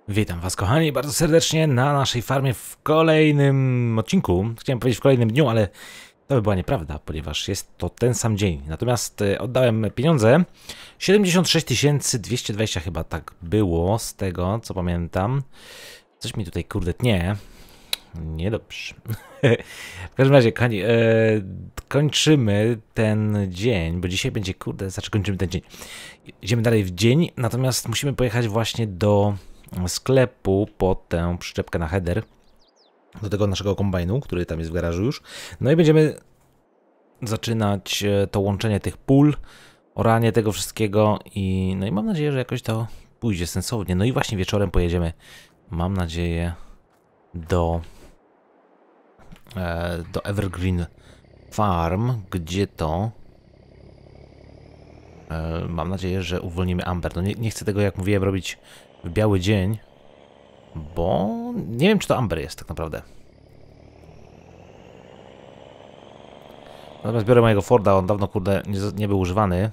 Witam was, kochani, bardzo serdecznie na naszej farmie w kolejnym odcinku. Chciałem powiedzieć w kolejnym dniu, ale to by była nieprawda, ponieważ jest to ten sam dzień. Natomiast oddałem pieniądze. 76 220 chyba tak było, z tego co pamiętam. Coś mi tutaj kurde tnie. Niedobrze. W każdym razie, kochani, kończymy ten dzień, bo dzisiaj będzie, kurde, znaczy kończymy ten dzień. Idziemy dalej w dzień, natomiast musimy pojechać właśnie do sklepu po tę przyczepkę na header, do tego naszego kombajnu, który tam jest w garażu już. No i będziemy zaczynać to łączenie tych pól, oranie tego wszystkiego no i mam nadzieję, że jakoś to pójdzie sensownie. No i właśnie wieczorem pojedziemy, mam nadzieję, do Evergreen Farm, gdzie to mam nadzieję, że uwolnimy Amber. No nie chcę tego, jak mówiłem, robić w biały dzień, bo nie wiem, czy to Amber jest tak naprawdę. Natomiast biorę mojego Forda, on dawno, kurde, nie był używany.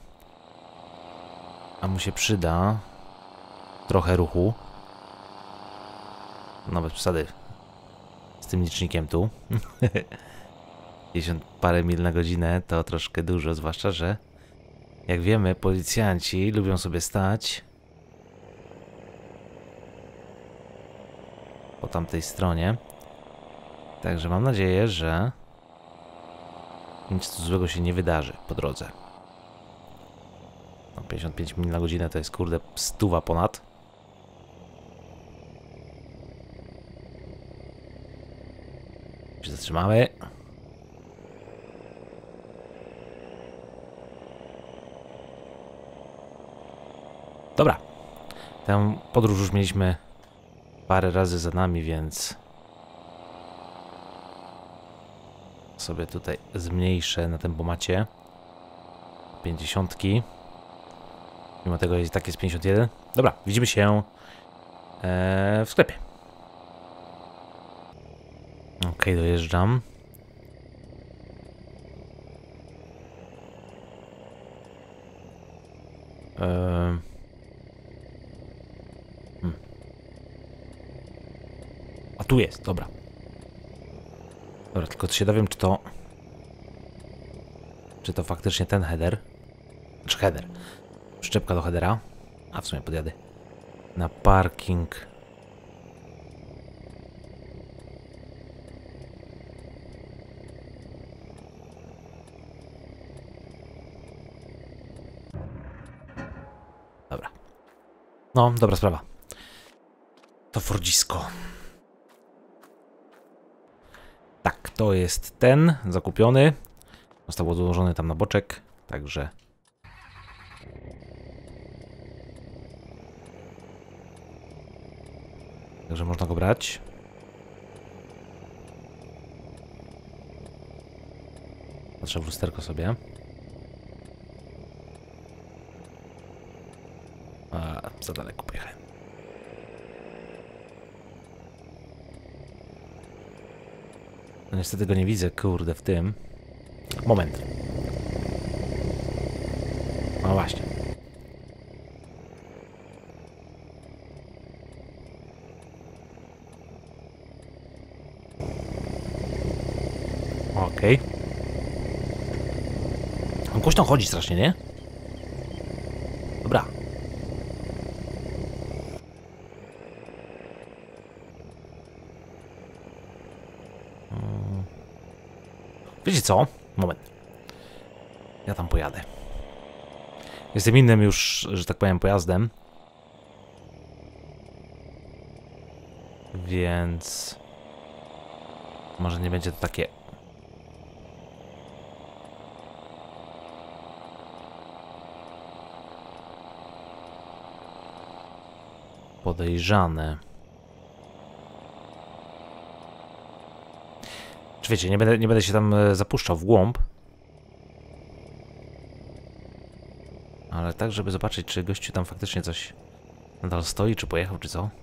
A mu się przyda trochę ruchu. No bez przesady z tym licznikiem tu. 50 parę mil na godzinę to troszkę dużo, zwłaszcza, że jak wiemy, policjanci lubią sobie stać po tamtej stronie. Także mam nadzieję, że nic złego się nie wydarzy po drodze. No, 55 mil na godzinę to jest, kurde, 100 ponad. Się zatrzymamy. Dobra. Tę podróż już mieliśmy parę razy za nami, więc sobie tutaj zmniejszę na tempomacie 50. Mimo tego jest tak, jest 51. Dobra, widzimy się w sklepie. Ok, dojeżdżam. A tu jest, dobra. Dobra, tylko się dowiem, czy to faktycznie ten header. Czy header. Przyczepka do headera. A w sumie podjadę na parking. Dobra. No, dobra sprawa. To Fordzisko. Tak, to jest ten zakupiony. Został odłożony tam na boczek, także można go brać. Patrzę w lusterko sobie. Za daleko pojechałem. No niestety go nie widzę, kurde, w tym. Moment. No właśnie. Okej. On głośno chodzi strasznie, nie? Dobra. Wiecie co? Moment. Ja tam pojadę. Jestem innym już, że tak powiem, pojazdem. Więc może nie będzie to takie podejrzane. Czy wiecie, nie będę się tam zapuszczał w głąb. Ale tak, żeby zobaczyć, czy gościu tam faktycznie coś nadal stoi, czy pojechał, czy co.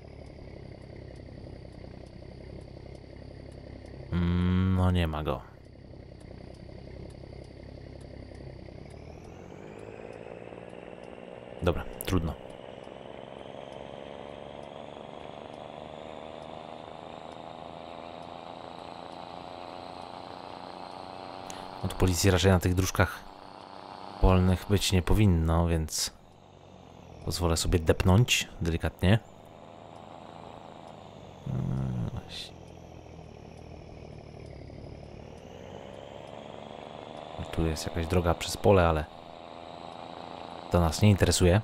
No nie ma go. Dobra, trudno. policji raczej na tych dróżkach polnych być nie powinno, więc pozwolę sobie depnąć delikatnie. Tu jest jakaś droga przez pole, ale to nas nie interesuje.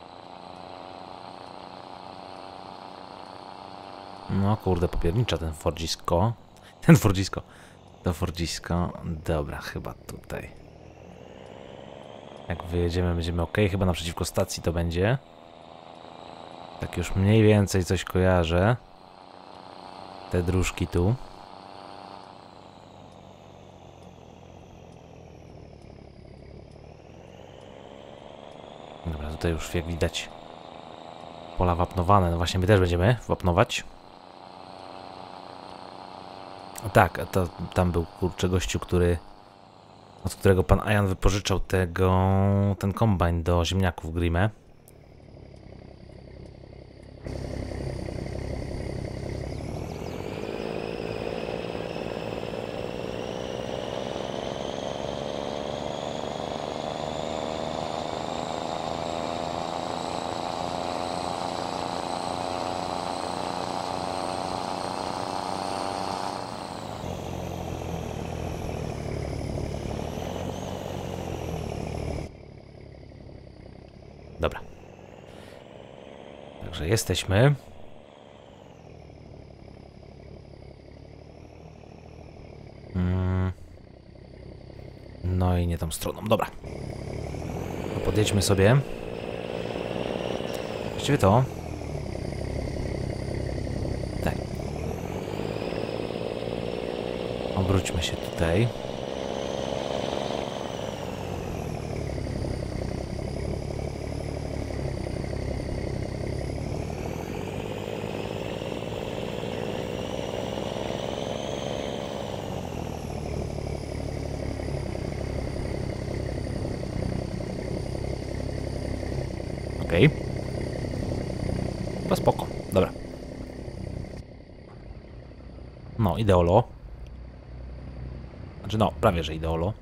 No kurde, popiernicza ten Fordzisko. Ten Fordzisko. To Fordzisko. Dobra, chyba tutaj. Jak wyjedziemy, będziemy ok. Chyba naprzeciwko stacji to będzie. Tak już mniej więcej coś kojarzę. Te dróżki tu. Dobra, tutaj już jak widać pola wapnowane. No właśnie my też będziemy wapnować. Tak, to tam był kurczę gościu, od którego pan Ajan wypożyczał ten kombajn do ziemniaków Grimme. Dobra. Także jesteśmy. No i nie tą stroną. Dobra. To podjedźmy sobie. Właściwie to. Tak. Obróćmy się tutaj. Okej. To spoko. Dobra. No, ideolo. Znaczy, no, prawie że ideolo.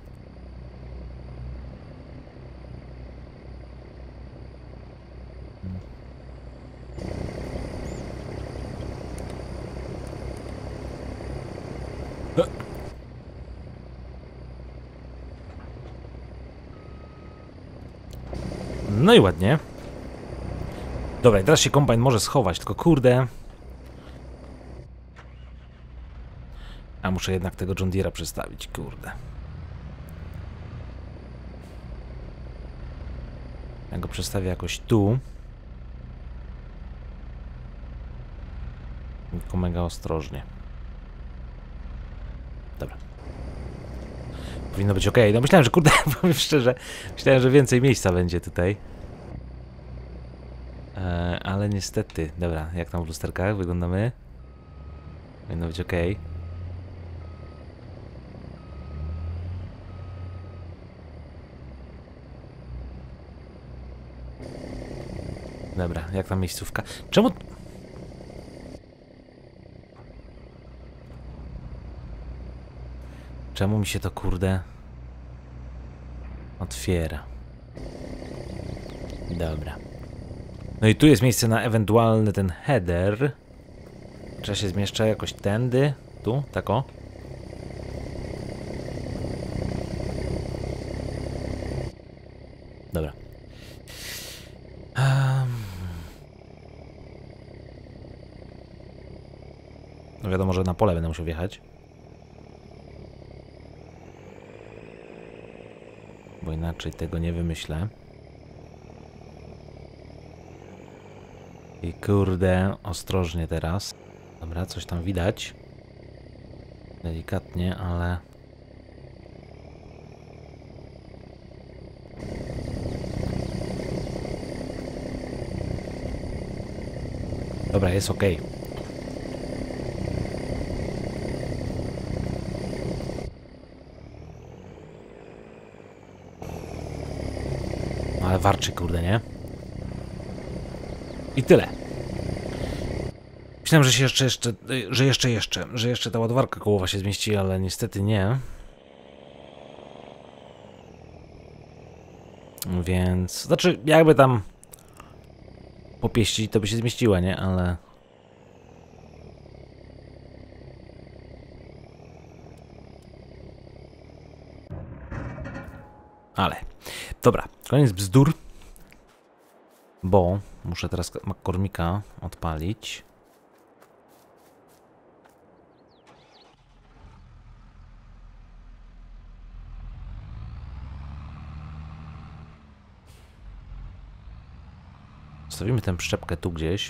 No i ładnie. Dobra, i teraz się kombajn może schować, tylko kurde. A muszę jednak tego John Deere'a przestawić, kurde. Ja go przestawię jakoś tu. Tylko mega ostrożnie. Dobra. Powinno być ok. No myślałem, że kurde, powiem szczerze, myślałem, że więcej miejsca będzie tutaj. Ale niestety. Dobra, jak tam w lusterkach wyglądamy? Powinno być ok. Dobra, jak tam miejscówka? Czemu... Czemu mi się to kurde otwiera? Dobra. No i tu jest miejsce na ewentualny ten header. Czy się zmieszcza jakoś tędy? Tu? Tak o? Dobra. No wiadomo, że na pole będę musiał wjechać. Bo inaczej tego nie wymyślę. I kurde, ostrożnie teraz. Dobra, coś tam widać. Delikatnie, ale... Dobra, jest ok. Ale warczy, kurde, nie? I tyle. Myślałem, że się że jeszcze ta ładowarka kołowa się zmieści, ale niestety nie. Więc, znaczy jakby tam popieścić, to by się zmieściła, nie? Ale... Dobra, koniec bzdur. Bo muszę teraz McCormicka odpalić. Zostawimy tę przyczepkę tu gdzieś.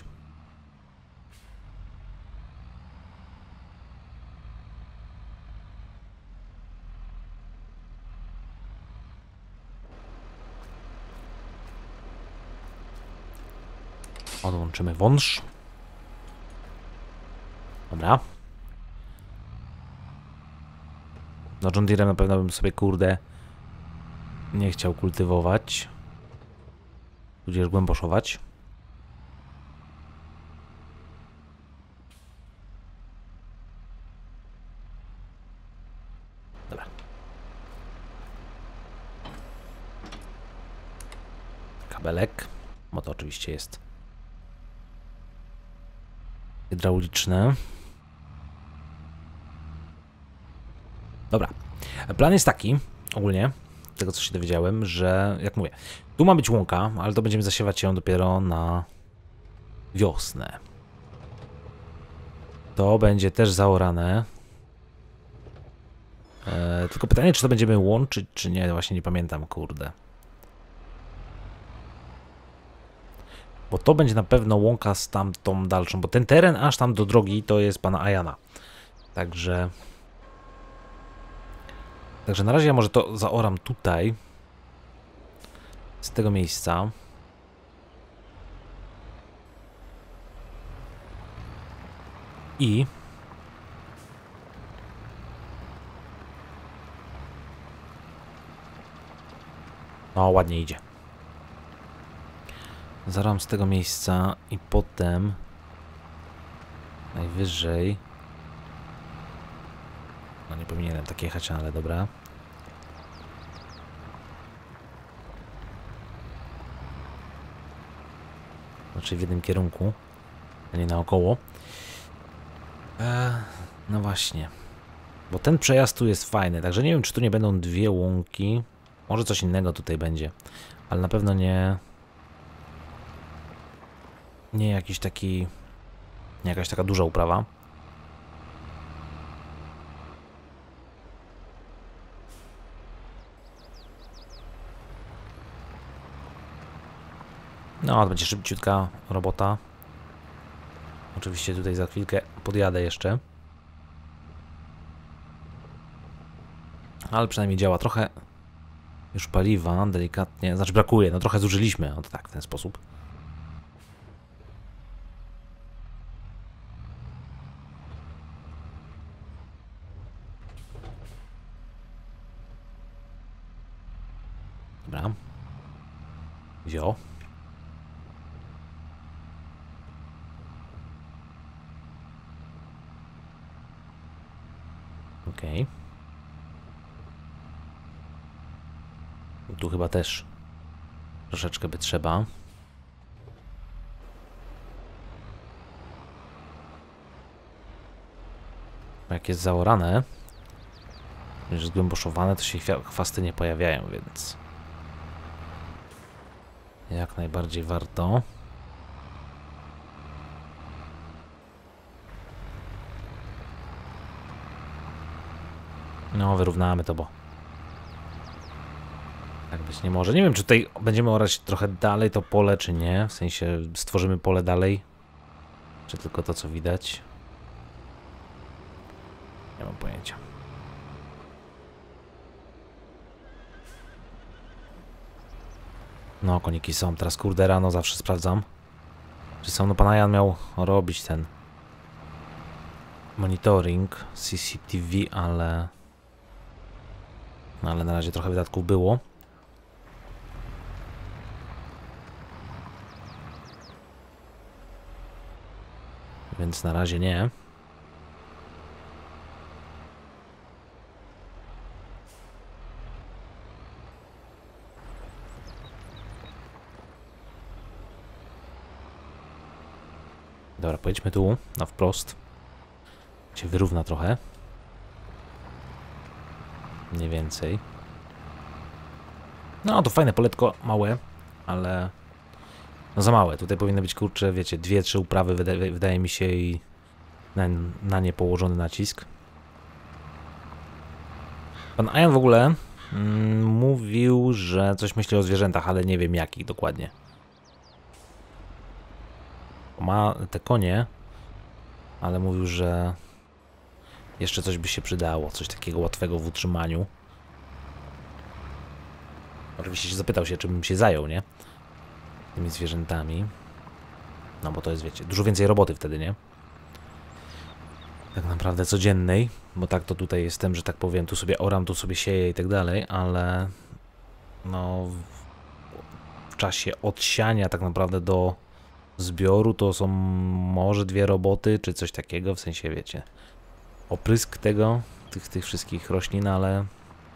Odłączymy wąż. Dobra. No John Deere na pewno bym sobie, kurde, nie chciał kultywować. Tudzież głęboszować. Dobra. Kabelek. Bo to oczywiście jest hydrauliczne. Dobra. Plan jest taki, ogólnie, z tego co się dowiedziałem, że, jak mówię, tu ma być łąka, ale to będziemy zasiewać ją dopiero na wiosnę. To będzie też zaorane. Tylko pytanie, czy to będziemy łączyć, czy nie, właśnie nie pamiętam, kurde. Bo to będzie na pewno łąka z tamtą dalszą, bo ten teren aż tam do drogi to jest pana Ajana. Także na razie ja może to zaoram tutaj. Z tego miejsca. I no, ładnie idzie. Zaram z tego miejsca i potem najwyżej. No nie powinienem tak jechać, ale dobra. Znaczy w jednym kierunku, a nie naokoło. No właśnie. Bo ten przejazd tu jest fajny, także nie wiem, czy tu nie będą dwie łąki. Może coś innego tutaj będzie, ale na pewno nie... Nie jakiś taki... Nie jakaś taka duża uprawa. No, to będzie szybciutka robota. Oczywiście tutaj za chwilkę podjadę jeszcze. Ale przynajmniej działa trochę. Już paliwa, delikatnie. Znaczy brakuje, no trochę zużyliśmy. Oto tak, w ten sposób. Dobra. Wio. Okej. Tu chyba też troszeczkę by trzeba. Jak jest zaorane, już zgłęboszowane, to się chwasty nie pojawiają, więc jak najbardziej warto. No, wyrównamy to, bo tak być nie może. Nie wiem, czy tutaj będziemy orać trochę dalej to pole, czy nie. W sensie stworzymy pole dalej, czy tylko to, co widać. Nie mam pojęcia. No, koniki są. Teraz kurde rano zawsze sprawdzam, czy są. No, pan Jan miał robić ten monitoring CCTV, ale... No, ale na razie trochę wydatków było. Więc na razie nie. Dobra, pojedźmy tu, na wprost. Się wyrówna trochę. Mniej więcej. No, to fajne poletko, małe, ale... No za małe. Tutaj powinny być, kurczę, wiecie, 2-3 uprawy, wydaje mi się, i na nie położony nacisk. Pan Ian w ogóle mówił, że coś myśli o zwierzętach, ale nie wiem jakich dokładnie. Ma te konie, ale mówił, że jeszcze coś by się przydało, coś takiego łatwego w utrzymaniu. Oczywiście się zapytał się, czym bym się zajął, nie? Tymi zwierzętami. No bo to jest, wiecie, dużo więcej roboty wtedy, nie? Tak naprawdę codziennej, bo tak to tutaj jestem, że tak powiem, tu sobie oram, tu sobie sieję i tak dalej, ale no w czasie od tak naprawdę do zbioru to są może 2 roboty, czy coś takiego, w sensie, wiecie, oprysk tego, tych wszystkich roślin, ale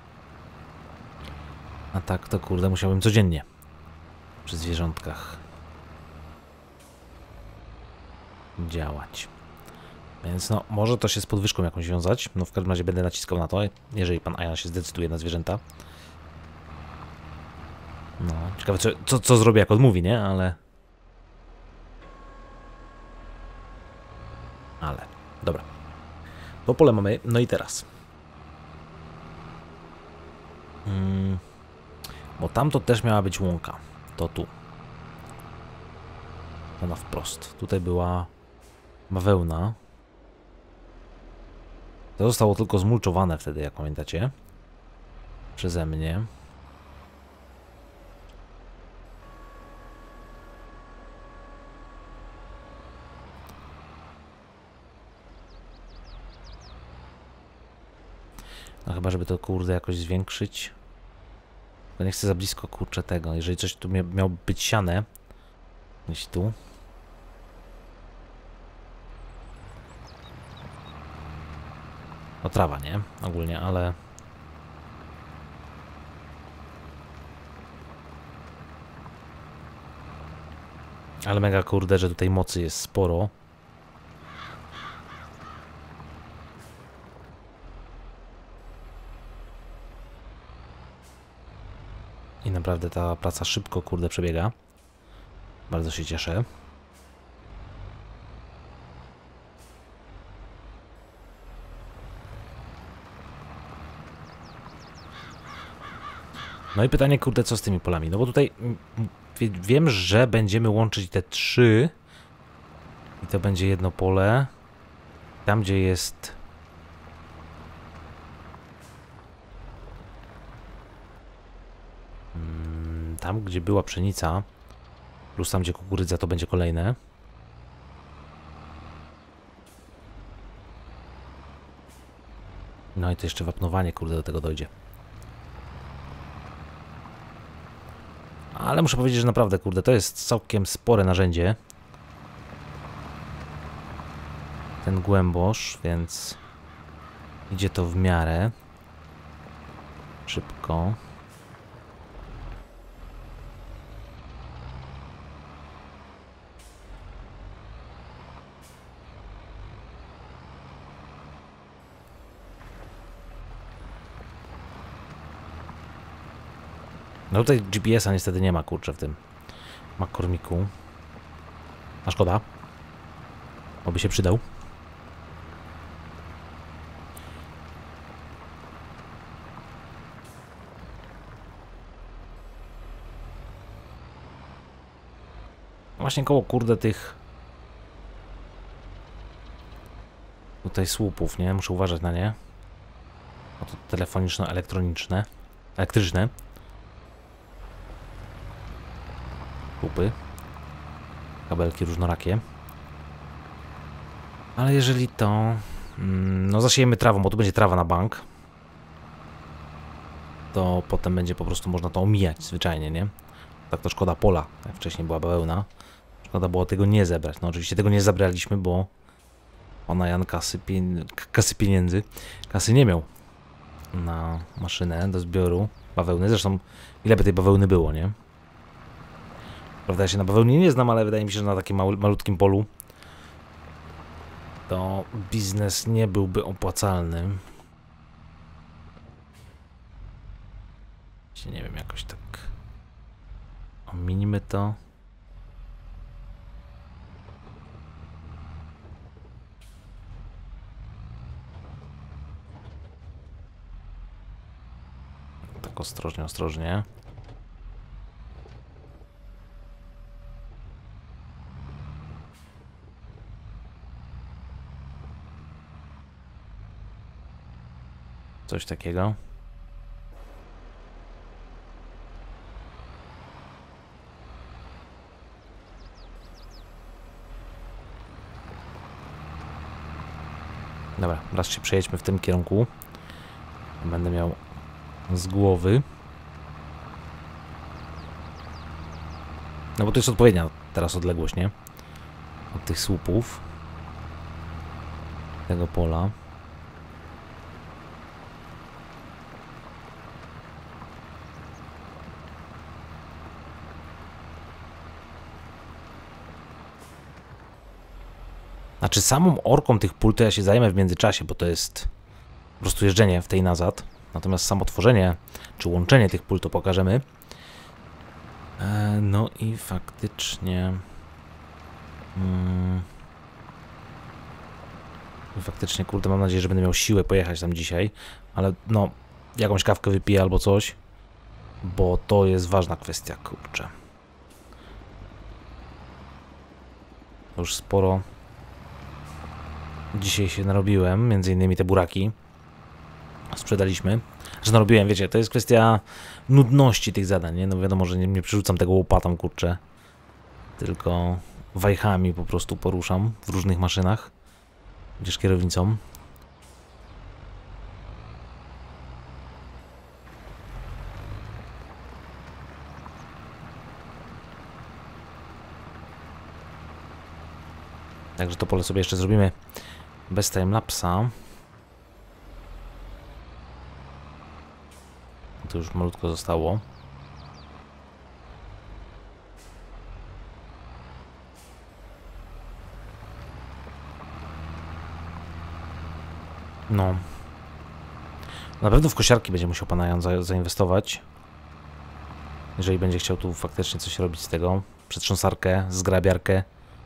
a tak to kurde musiałbym codziennie przy zwierzątkach działać. Więc no, może to się z podwyżką jakąś wiązać. No w każdym razie będę naciskał na to, jeżeli pan Ian się zdecyduje na zwierzęta. No, ciekawe co zrobię, jak odmówi, nie? Ale... Dobra. To pole mamy, no i teraz. Bo tam to też miała być łąka. To tu. Ona wprost. Tutaj była bawełna. To zostało tylko zmulczowane wtedy, jak pamiętacie. Przeze mnie. No chyba, żeby to kurde jakoś zwiększyć. Bo nie chcę za blisko, kurczę, tego. Jeżeli coś tu miało być siane. Gdzieś tu. No trawa, nie? Ogólnie, ale... Ale mega kurde, że tutaj mocy jest sporo. I naprawdę ta praca szybko, kurde, przebiega. Bardzo się cieszę. No i pytanie, kurde, co z tymi polami? No bo tutaj wiem, że będziemy łączyć te 3. I to będzie jedno pole. Tam, gdzie jest... Tam, gdzie była pszenica, plus tam, gdzie kukurydza, to będzie kolejne. No i to jeszcze wapnowanie, kurde, do tego dojdzie. Ale muszę powiedzieć, że naprawdę, kurde, to jest całkiem spore narzędzie. Ten głębosz, więc idzie to w miarę szybko. No tutaj GPS-a niestety nie ma, kurczę, w tym McCormicku. A szkoda. Oby się przydał. Właśnie koło, kurde, tych tutaj słupów, nie? Muszę uważać na nie. O to telefoniczno-elektroniczne. Elektryczne. Słupy. Kabelki różnorakie. Ale jeżeli to... no zasiejemy trawą, bo tu będzie trawa na bank. To potem będzie po prostu można to omijać zwyczajnie, nie? Tak to szkoda pola, jak wcześniej była bawełna. Szkoda było tego nie zebrać. No oczywiście tego nie zabraliśmy, bo pana Jan kasy pieniędzy. Kasy nie miał na maszynę do zbioru bawełny. Zresztą ile by tej bawełny było, nie? Prawda, ja się na bawełnie nie znam, ale wydaje mi się, że na takim malutkim polu to biznes nie byłby opłacalny. Nie wiem, jakoś tak ominimy to. Tak ostrożnie, ostrożnie. Coś takiego. Dobra, raz się przejedźmy w tym kierunku. Będę miał z głowy. No bo to jest odpowiednia teraz odległość, nie? Od tych słupów. Tego pola. Znaczy samą orką tych pól to ja się zajmę w międzyczasie, bo to jest po prostu jeżdżenie w tej nazad. Natomiast samo tworzenie, czy łączenie tych pól to pokażemy. No i faktycznie... Faktycznie, kurde, mam nadzieję, że będę miał siłę pojechać tam dzisiaj. Ale no, jakąś kawkę wypiję albo coś. Bo to jest ważna kwestia, kurczę. Już sporo... Dzisiaj się narobiłem, między innymi te buraki sprzedaliśmy. Że narobiłem, wiecie, to jest kwestia nudności tych zadań, nie? No wiadomo, że nie przerzucam tego łopatą, kurczę. Tylko wajchami po prostu poruszam w różnych maszynach. Gdzieś kierownicą. Także to pole sobie jeszcze zrobimy bez timelapsa. To już malutko zostało. No. Na pewno w kosiarki będzie musiał pan Jan zainwestować. Jeżeli będzie chciał tu faktycznie coś robić z tego. Przetrząsarkę, zgrabiarkę.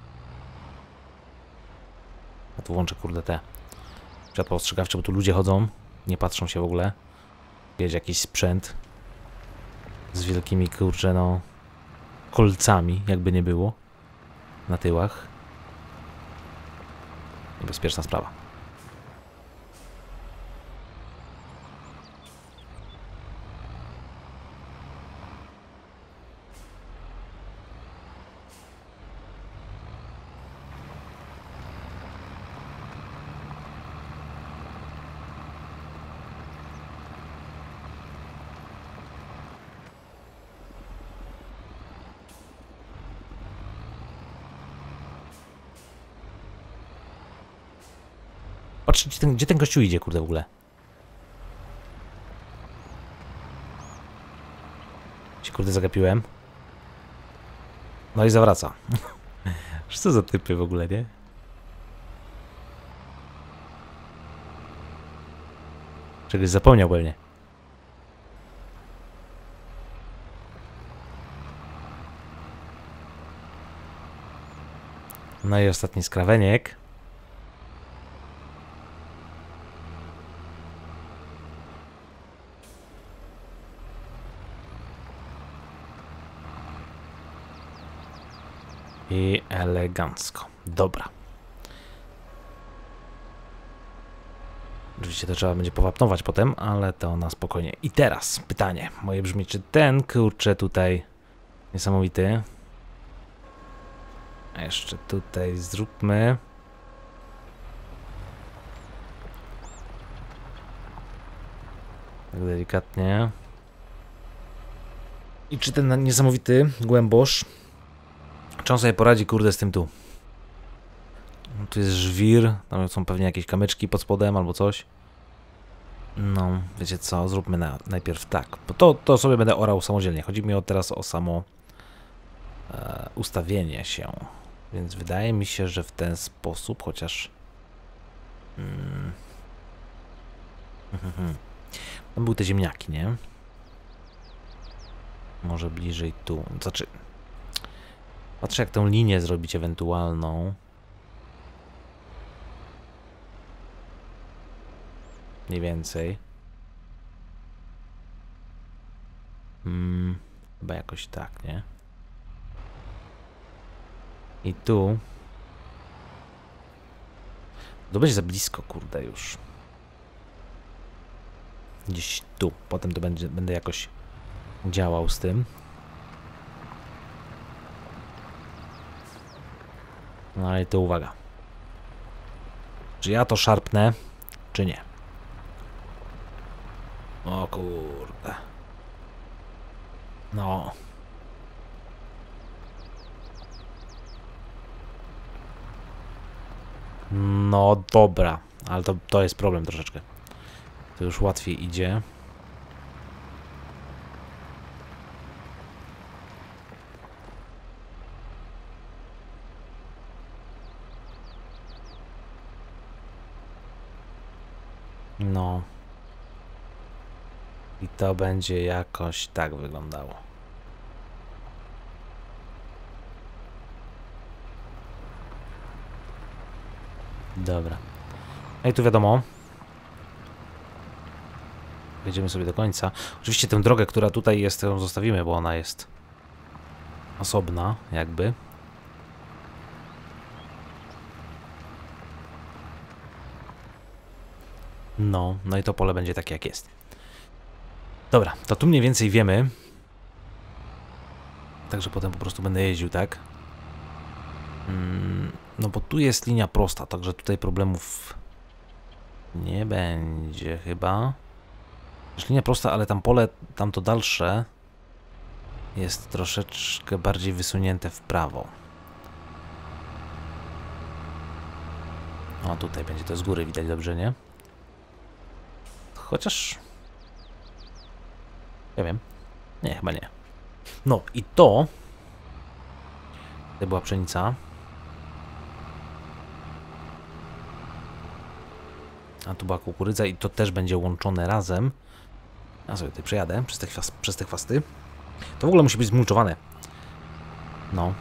A tu włączę, kurde, te światła ostrzegawcze, bo tu ludzie chodzą, nie patrzą się w ogóle. Jest jakiś sprzęt z wielkimi, kurczę, no, kolcami, jakby nie było, na tyłach. Niebezpieczna sprawa. Patrzcie, gdzie ten gościu idzie, kurde, w ogóle. Się, kurde, zagapiłem. No i zawraca. Co za typy w ogóle, nie? Czegoś zapomniał pewnie. No i ostatni skraweniek. I elegancko. Dobra. Oczywiście to trzeba będzie powapnować potem, ale to na spokojnie. I teraz pytanie moje brzmi, czy ten, kurczę, tutaj niesamowity. A jeszcze tutaj zróbmy. Tak delikatnie. I czy ten niesamowity głębosz, czy on sobie poradzi, kurde, z tym tu? No, tu jest żwir, tam są pewnie jakieś kamyczki pod spodem albo coś. No, wiecie co, zróbmy najpierw tak, bo to sobie będę orał samodzielnie. Chodzi mi teraz o samo ustawienie się. Więc wydaje mi się, że w ten sposób, chociaż Tam były te ziemniaki, nie? Może bliżej tu. Znaczy, patrzę jak tę linię zrobić ewentualną. Mniej więcej. Chyba jakoś tak, nie? I tu. To będzie za blisko, kurde, już. Gdzieś tu. Potem to będę jakoś działał z tym. No ale to uwaga. Czy ja to szarpnę, czy nie? O kurde. No. No dobra, ale to jest problem troszeczkę. To już łatwiej idzie. No. I to będzie jakoś tak wyglądało. Dobra. No i tu wiadomo. Jedziemy sobie do końca. Oczywiście tę drogę, która tutaj jest, ją zostawimy, bo ona jest osobna, jakby. No i to pole będzie takie, jak jest. Dobra, to tu mniej więcej wiemy. Także potem po prostu będę jeździł, tak? No bo tu jest linia prosta, także tutaj problemów nie będzie chyba. Jest linia prosta, ale tam pole, tamto dalsze jest troszeczkę bardziej wysunięte w prawo. O, tutaj będzie to z góry widać dobrze, nie? Chociaż... ja wiem. Nie, chyba nie. No i to... tutaj była pszenica. A tu była kukurydza i to też będzie łączone razem. Ja sobie tutaj przejadę przez te chwasty. To w ogóle musi być zmulczowane. No.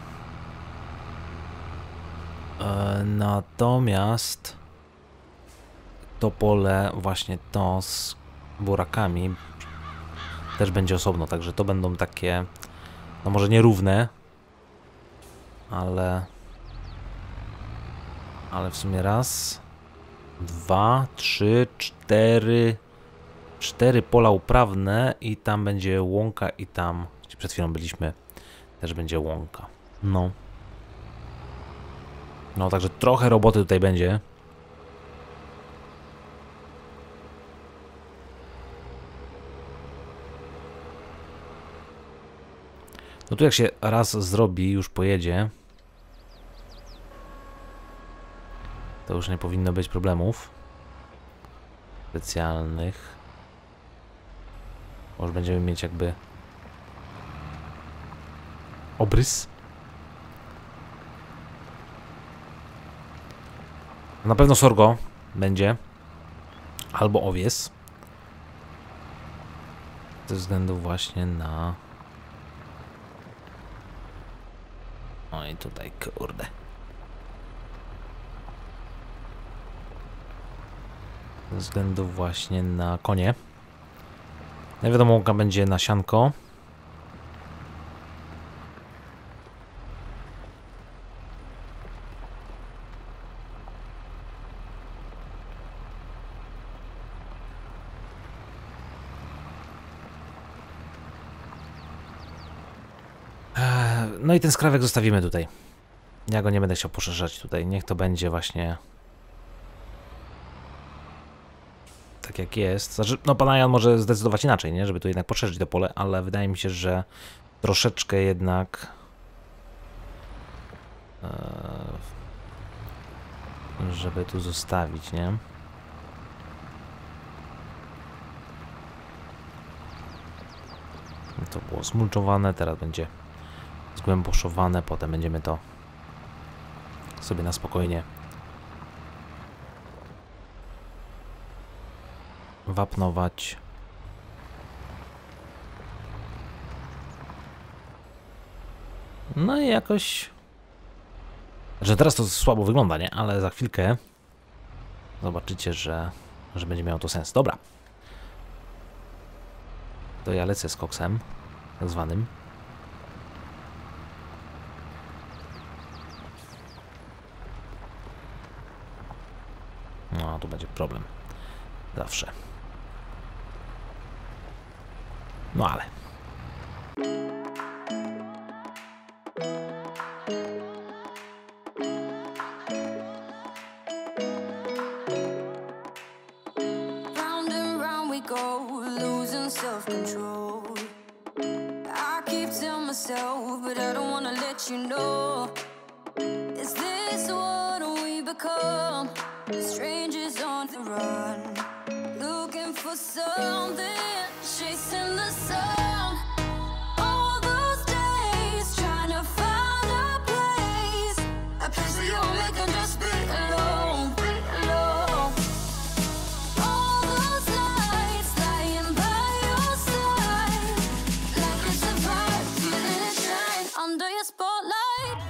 Natomiast to pole, właśnie to z burakami też będzie osobno, także to będą takie, no może nierówne, ale w sumie raz, dwa, trzy, cztery pola uprawne i tam będzie łąka i tam, gdzie przed chwilą byliśmy, też będzie łąka. No, także trochę roboty tutaj będzie. No tu jak się raz zrobi, już pojedzie, to już nie powinno być problemów specjalnych. Może będziemy mieć jakby obrys. Na pewno sorgo będzie. Albo owies. Ze względu właśnie na... no i tutaj, kurde. Ze względu właśnie na konie. No i wiadomo, łąka będzie na sianko. No i ten skrawek zostawimy tutaj. Ja go nie będę chciał poszerzać tutaj. Niech to będzie właśnie tak jak jest. Znaczy, no pan Jan może zdecydować inaczej, nie? Żeby tu jednak poszerzyć to pole, ale wydaje mi się, że troszeczkę jednak żeby tu zostawić, nie? To było zmulczowane, teraz będzie zgłęboszowane, potem będziemy to sobie na spokojnie wapnować. No i jakoś... Że teraz to słabo wygląda, nie? Ale za chwilkę zobaczycie, że będzie miało to sens. Dobra. To ja lecę z koksem, tak zwanym. No, tu będzie problem. Zawsze. No ale... Self-control. I keep telling myself, but I don't wanna let you know. Is this what we become? Strangers on the run, looking for something, chasing the sun. All those days trying to find a place where you'll make them just be alone. Under your spotlight.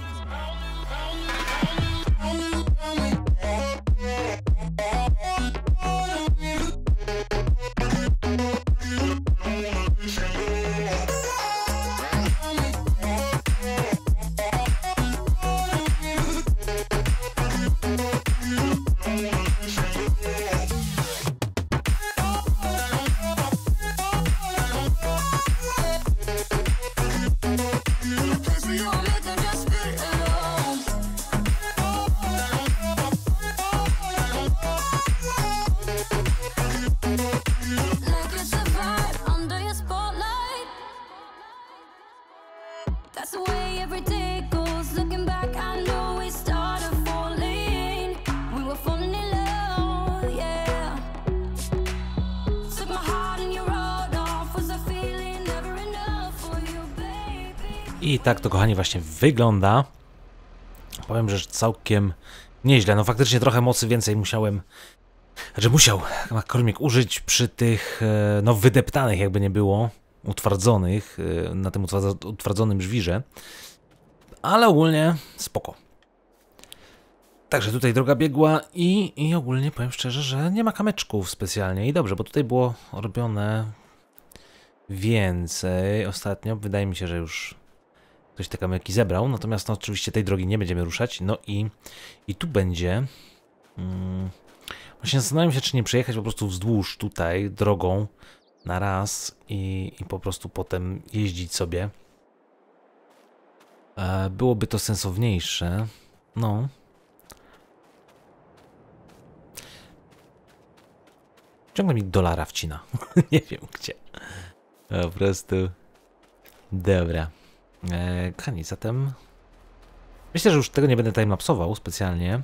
That's the way every day goes. Looking back, I know we started falling. We were falling in love, yeah. Took my heart and you wrote off. Was a feeling never enough for you, baby. I tak to, kochani, właśnie wygląda. Powiem, że całkiem nieźle. No faktycznie trochę mocy więcej musiał McCormick użyć przy tych, no, wydeptanych, jakby nie było, utwardzonych, na tym utwardzonym żwirze. Ale ogólnie spoko. Także tutaj droga biegła i ogólnie powiem szczerze, że nie ma kamyczków specjalnie. I dobrze, bo tutaj było robione więcej ostatnio. Wydaje mi się, że już ktoś te kamyki zebrał. Natomiast no, oczywiście tej drogi nie będziemy ruszać. No i tu będzie... Właśnie zastanawiam się, czy nie przejechać po prostu wzdłuż tutaj drogą na raz i po prostu potem jeździć sobie. Byłoby to sensowniejsze. No. Ciągle mi dolara wcina. Nie wiem gdzie. Po prostu. Dobra. Kochani, zatem... Myślę, że już tego nie będę timelapsował specjalnie.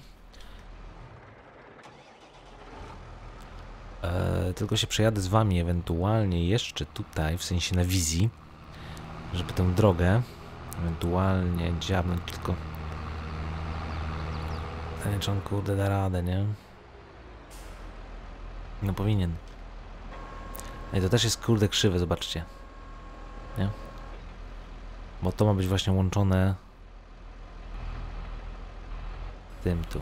Tylko się przejadę z wami ewentualnie jeszcze tutaj, w sensie na wizji, żeby tę drogę ewentualnie dziabnąć, tylko... Nie wiem, czy on kurde da radę, nie? No powinien. No i to też jest kurde krzywe, zobaczcie. Nie? Bo to ma być właśnie łączone tym tu.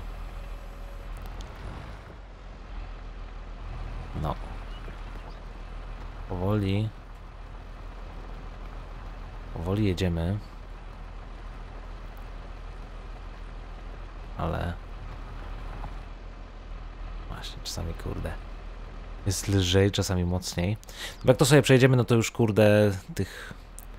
No. Powoli. Powoli jedziemy. Ale... Właśnie, czasami kurde... Jest lżej, czasami mocniej. Bo jak to sobie przejedziemy, no to już kurde tych...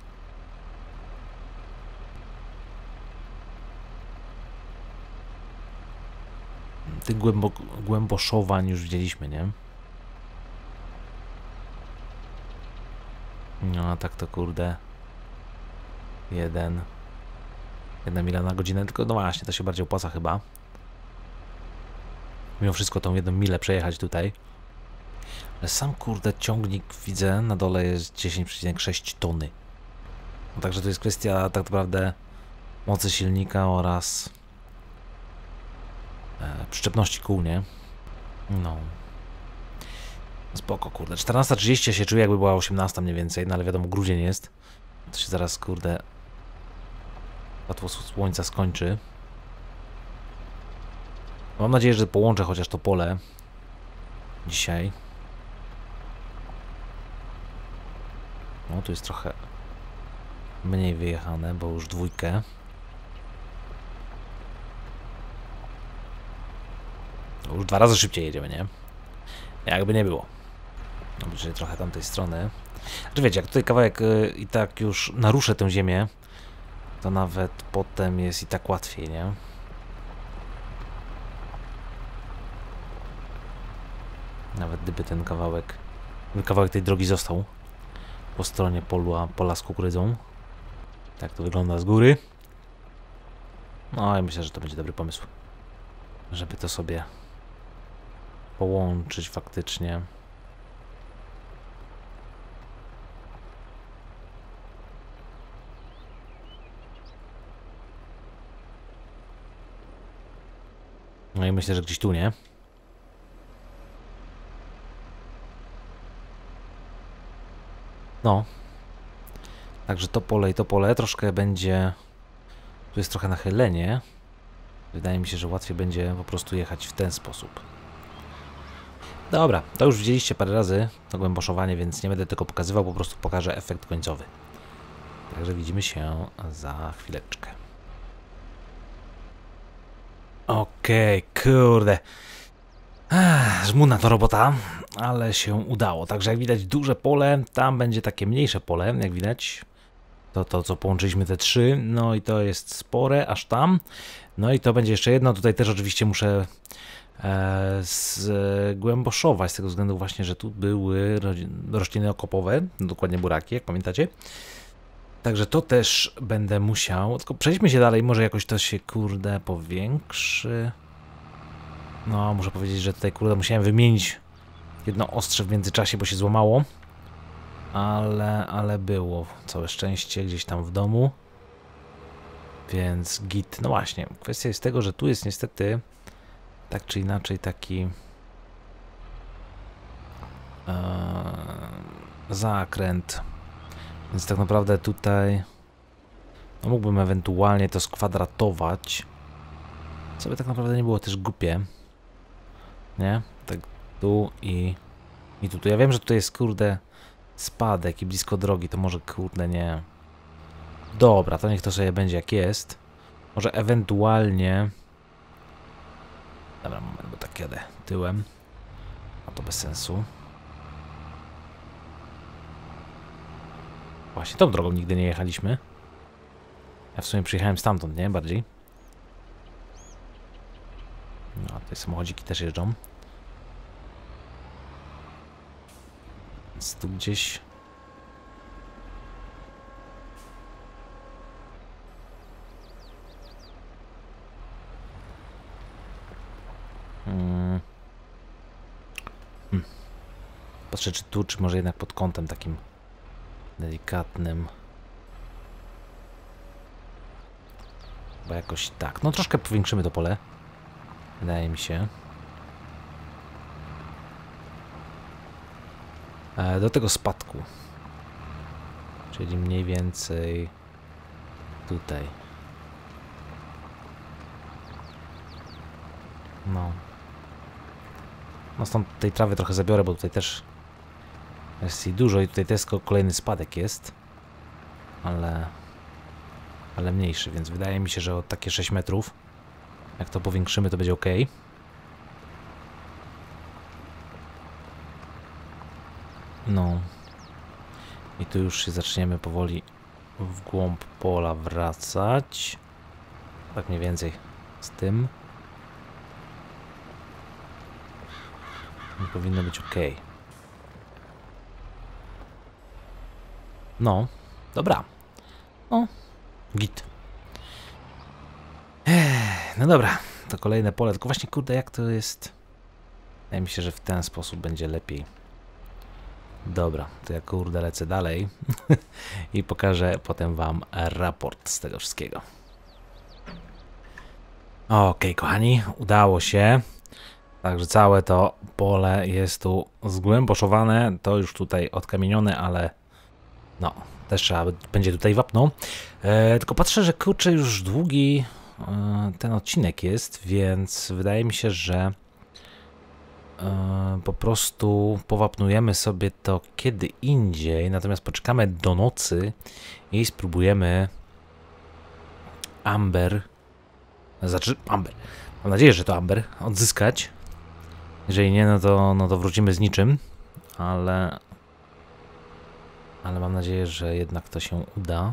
Tych głęboszowań już widzieliśmy, nie? No a tak to kurde... Jedna mila na godzinę, tylko no właśnie, to się bardziej opłaca chyba. Mimo wszystko tą 1 milę przejechać tutaj. Ale sam kurde ciągnik widzę na dole jest 10,6 tony. No, także to jest kwestia tak naprawdę mocy silnika oraz przyczepności kół, nie? No. Spoko, kurde. 14:30 się czuję, jakby była 18 mniej więcej, no ale wiadomo, grudzień jest. To się zaraz, kurde, łatwo słońca skończy. Mam nadzieję, że połączę chociaż to pole dzisiaj. No, tu jest trochę mniej wyjechane, bo już dwójkę. To już 2 razy szybciej jedziemy, nie? Jakby nie było. No, czyli trochę tamtej strony. Znaczy wiecie, jak tutaj kawałek i tak już naruszę tę ziemię, to nawet potem jest i tak łatwiej, nie? Nawet gdyby ten kawałek tej drogi został po stronie pola z kukurydzą. Tak to wygląda z góry. No i myślę, że to będzie dobry pomysł, żeby to sobie połączyć faktycznie. No i myślę, że gdzieś tu, nie? No. Także to pole i to pole troszkę będzie... Tu jest trochę nachylenie. Wydaje mi się, że łatwiej będzie po prostu jechać w ten sposób. Dobra, to już widzieliście parę razy to głęboszowanie, więc nie będę tego pokazywał, po prostu pokażę efekt końcowy. Także widzimy się za chwileczkę. Okej, kurde. Żmudna to robota, ale się udało. Także jak widać duże pole, tam będzie takie mniejsze pole, jak widać. To co połączyliśmy te 3, no i to jest spore, aż tam. No i to będzie jeszcze jedno, tutaj też oczywiście muszę zgłęboszować, z tego względu właśnie, że tu były rośliny okopowe, dokładnie buraki, jak pamiętacie. Także to też będę musiał, tylko przejdźmy się dalej, może jakoś to się, kurde, powiększy. No, muszę powiedzieć, że tutaj, kurde, musiałem wymienić jedno ostrze w międzyczasie, bo się złamało. Ale było całe szczęście gdzieś tam w domu. Więc git. No właśnie, kwestia jest tego, że tu jest niestety tak czy inaczej taki zakręt. Więc tak naprawdę tutaj no mógłbym ewentualnie to skwadratować. Co by tak naprawdę nie było też głupie. Nie? Tak tu i tu. Ja wiem, że tutaj jest, kurde, spadek i blisko drogi, to może, kurde, nie. Dobra, to niech to sobie będzie jak jest. Może ewentualnie... Dobra, moment, bo tak jadę tyłem. A to bez sensu. Właśnie tą drogą nigdy nie jechaliśmy. Ja w sumie przyjechałem stamtąd, nie? Bardziej. No, a tutaj samochodziki też jeżdżą. Więc tu gdzieś... Patrzę, czy tu, czy może jednak pod kątem takim delikatnym. Bo jakoś tak. No troszkę powiększymy to pole. Wydaje mi się. Do tego spadku. Czyli mniej więcej tutaj. No. No stąd tej trawy trochę zabiorę, bo tutaj też jest jej dużo i tutaj też kolejny spadek jest. Ale mniejszy, więc wydaje mi się, że o takie 6 metrów, jak to powiększymy, to będzie ok. No. I tu już się zaczniemy powoli w głąb pola wracać. Tak mniej więcej z tym. I powinno być ok. No, dobra. O, git. No dobra, to kolejne pole. Tylko właśnie, kurde, jak to jest? Wydaje mi się, że w ten sposób będzie lepiej. Dobra, to ja, kurde, lecę dalej i pokażę potem wam raport z tego wszystkiego. Okej, kochani, udało się. Także całe to pole jest tu zgłęboszowane, to już tutaj odkamienione, ale no, też trzeba będzie tutaj wapno. Tylko patrzę, że kurczę już długi ten odcinek jest, więc wydaje mi się, że po prostu powapnujemy sobie to kiedy indziej, natomiast poczekamy do nocy i spróbujemy Amber, mam nadzieję, że to Amber, odzyskać. Jeżeli nie, no to wrócimy z niczym, ale mam nadzieję, że jednak to się uda.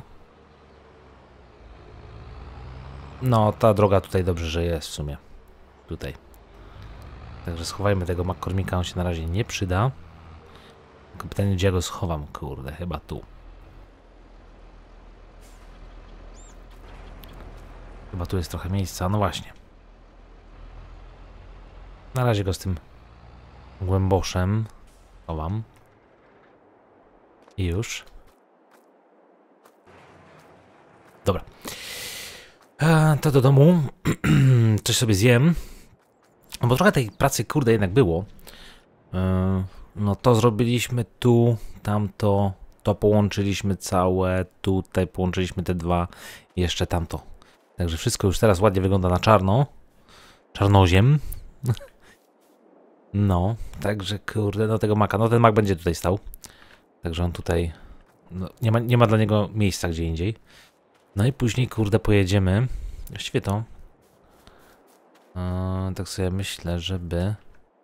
No, ta droga tutaj dobrze, że jest w sumie. Tutaj. Także schowajmy tego McCormicka, on się na razie nie przyda. Tylko pytanie, gdzie ja go schowam, kurde, chyba tu. Chyba tu jest trochę miejsca, no właśnie. Na razie go z tym głęboszem chowam. I już. Dobra. To do domu. Coś sobie zjem. Bo trochę tej pracy, kurde, jednak było. No to zrobiliśmy tu, tamto, to połączyliśmy całe, tutaj połączyliśmy te dwa, jeszcze tamto. Także wszystko już teraz ładnie wygląda na czarno. Czarnoziem. No, także kurde, no tego maka, no ten mak będzie tutaj stał. Także on tutaj, no, nie ma dla niego miejsca gdzie indziej. No i później, kurde, pojedziemy. Właściwie to tak sobie myślę, żeby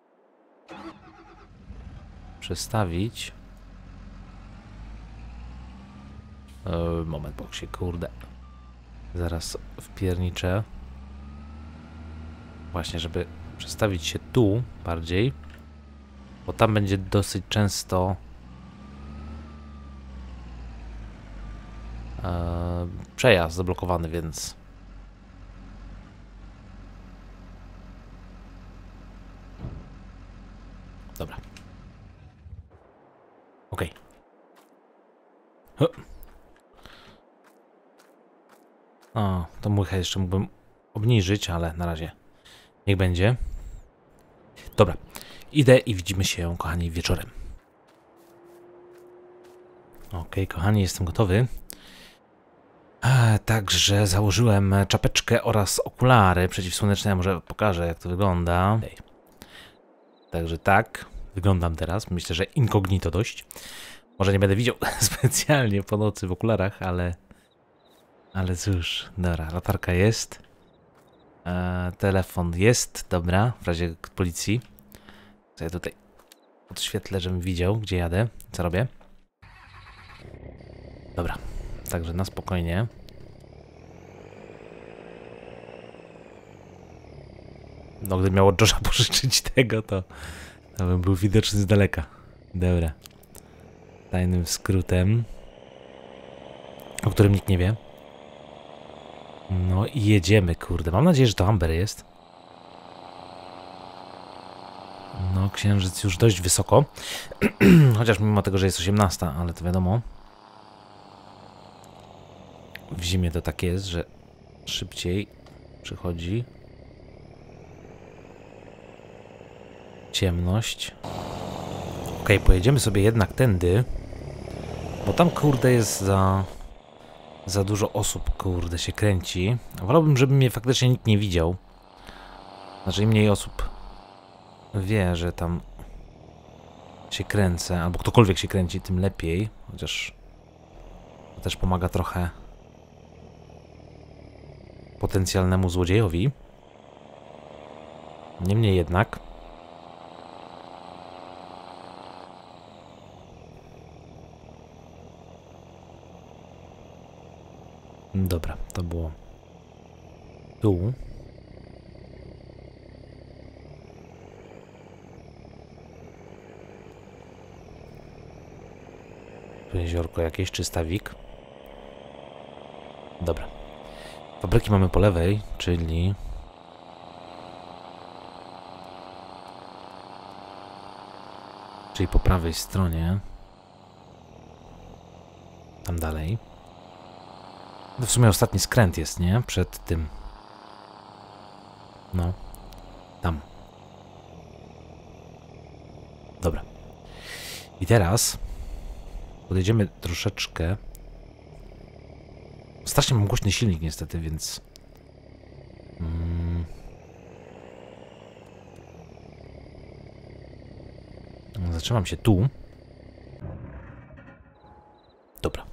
przestawić. Moment, bo się, kurde, zaraz wpierniczę. Właśnie, żeby przestawić się tu bardziej, bo tam będzie dosyć często przejazd zablokowany, więc dobra. Ok. O, to muchę jeszcze mógłbym obniżyć, ale na razie niech będzie. Dobra, idę i widzimy się, kochani, wieczorem. Ok, kochani, jestem gotowy. Także założyłem czapeczkę oraz okulary przeciwsłoneczne. Ja może pokażę, jak to wygląda. Także tak wyglądam teraz. Myślę, że incognito dość. Może nie będę widział specjalnie po nocy w okularach, ale cóż, dobra, latarka jest. Telefon jest, dobra, w razie policji. Co ja tutaj podświetlę, żebym widział, gdzie jadę, co robię. Dobra, także na spokojnie. No, gdybym miał od Josha pożyczyć tego, to bym był widoczny z daleka. Dobra. Tajnym skrótem, o którym nikt nie wie. No i jedziemy, kurde. Mam nadzieję, że to Amber jest. No, księżyc już dość wysoko. Chociaż mimo tego, że jest 18, ale to wiadomo. W zimie to tak jest, że szybciej przychodzi ciemność. Ok, pojedziemy sobie jednak tędy, bo tam, kurde, jest za dużo osób, kurde, się kręci. Wolałbym, żeby mnie faktycznie nikt nie widział. Znaczy, im mniej osób wie, że tam się kręcę, albo ktokolwiek się kręci, tym lepiej. Chociaż to też pomaga trochę potencjalnemu złodziejowi. Niemniej jednak dobra, to było tu. Tu jeziorko jakieś, czy stawik. Dobra. Fabryki mamy po lewej, czyli po prawej stronie. Tam dalej. To w sumie ostatni skręt jest, nie? Przed tym. No. Tam. I teraz podjedziemy troszeczkę. Strasznie mam głośny silnik niestety, więc... Zatrzymam się tu. Dobra.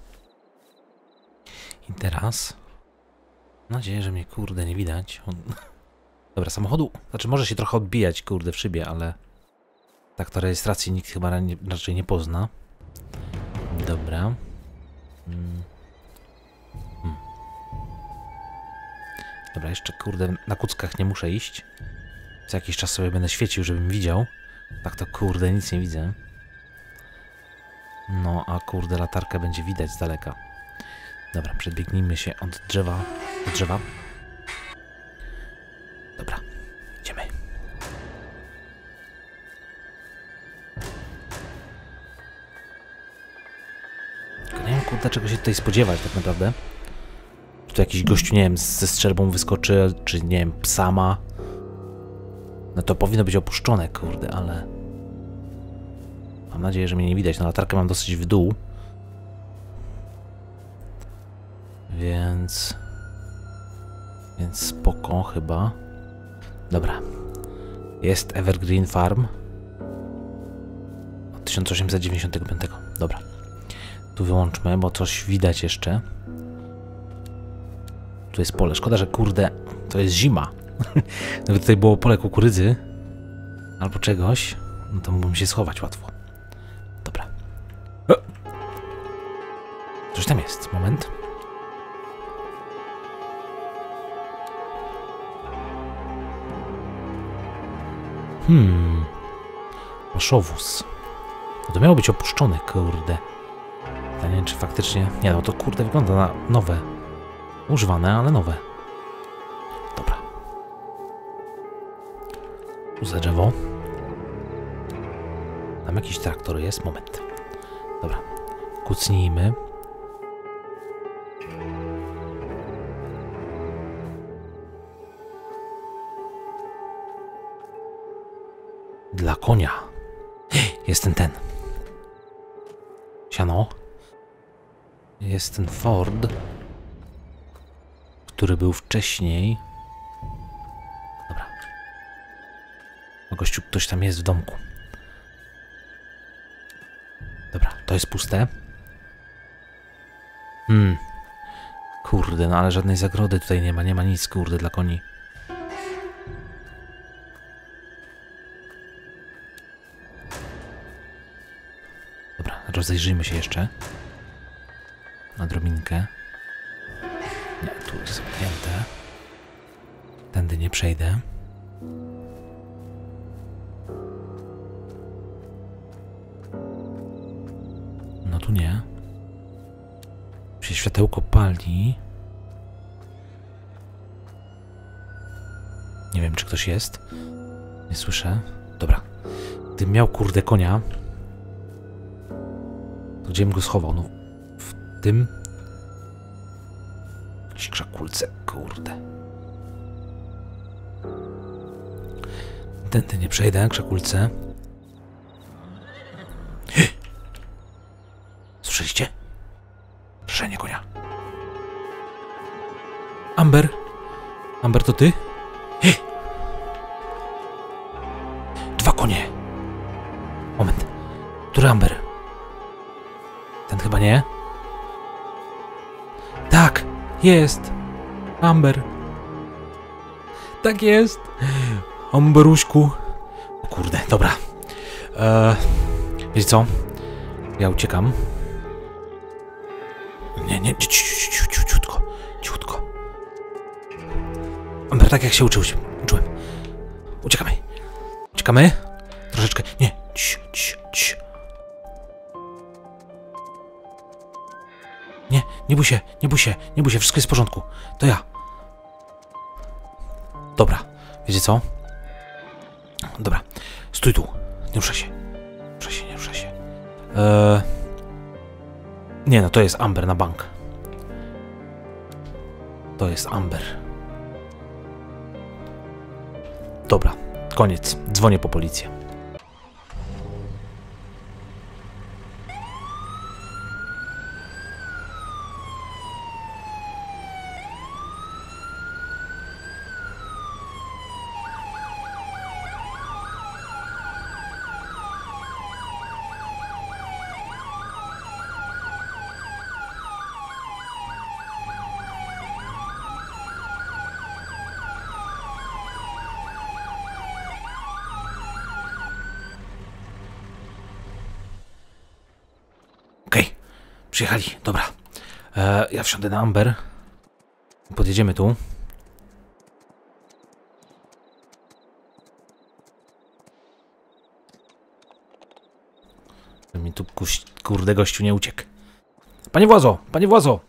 I teraz... Mam nadzieję, że mnie kurde nie widać. Dobra, samochodu... Znaczy może się trochę odbijać kurde w szybie, ale... Tak to rejestracji nikt chyba raczej nie pozna. Dobra. Dobra, jeszcze kurde na kuckach nie muszę iść. Co jakiś czas sobie będę świecił, żebym widział. Tak to kurde nic nie widzę. No a kurde latarkę będzie widać z daleka. Dobra, przedbiegnijmy się od drzewa do drzewa. Dobra, idziemy. Tylko nie wiem kurde czego się tutaj spodziewać tak naprawdę. Czy tu jakiś gościu, nie wiem, ze strzelbą wyskoczy, czy nie wiem, psa ma. No to powinno być opuszczone, kurde, ale... Mam nadzieję, że mnie nie widać. No latarkę mam dosyć w dół. Więc spoko chyba. Dobra. Jest Evergreen Farm. Od 1895. Dobra. Tu wyłączmy, bo coś widać jeszcze. Tu jest pole. Szkoda, że kurde, to jest zima. Gdyby tutaj było pole kukurydzy albo czegoś, no to mógłbym się schować łatwo. Dobra. O! Coś tam jest. Moment. Maszowóz. No to miało być opuszczone, kurde. Ja nie wiem, czy faktycznie... Nie, no to kurde wygląda na nowe. Używane, ale nowe. Dobra. Tu za drzewo. Tam jakiś traktor jest. Moment. Dobra. Kucnijmy. Dla konia. Jest ten. Siano. Jest ten Ford, który był wcześniej. Dobra. O gościu, ktoś tam jest w domku. Dobra, to jest puste. Kurde, no ale żadnej zagrody tutaj nie ma nic, kurde, dla koni. Dobra, rozejrzyjmy się jeszcze. Na drobinkę. Nie, tu jest zamknięte. Tędy nie przejdę. No tu nie. Się światełko pali. Nie wiem, czy ktoś jest. Nie słyszę. Dobra. Gdybym miał kurde konia, to gdzie bym go schował? No w tym... Jakieś krzakulce, kurde. Tędy nie przejdę, krzakulce. Słyszeliście? Szenie konia. Amber? Amber, to ty? Dwa konie. Moment. Który Amber? Ten chyba nie? Tak, jest. Amber. Tak jest. Amberuśku. O kurde, dobra. Wiecie co? Ja uciekam. Nie, cichutko. Amber, tak jak się uczyłem. Uciekamy. Troszeczkę. Nie. Cii. Nie bój się, wszystko jest w porządku. To ja. Dobra, wiecie co? Dobra, stój tu. Nie ruszaj się. Nie no, to jest Amber na bank. To jest Amber. Dobra, koniec. Dzwonię po policję. Przyjechali, dobra. Ja wsiądę na Amber. Podjedziemy tu. Mi tu kurde gościu nie uciekł. Panie władzo,